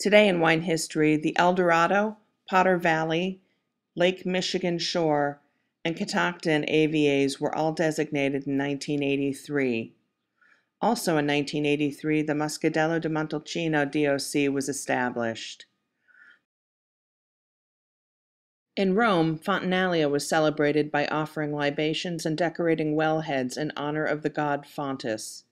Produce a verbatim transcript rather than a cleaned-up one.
Today in wine history, the El Dorado, Potter Valley, Lake Michigan Shore, and Catoctin A V As were all designated in nineteen eighty-three. Also in nineteen eighty-three, the Muscadello di Montalcino D O C was established. In Rome, Fontinalia was celebrated by offering libations and decorating wellheads in honor of the god Fontis.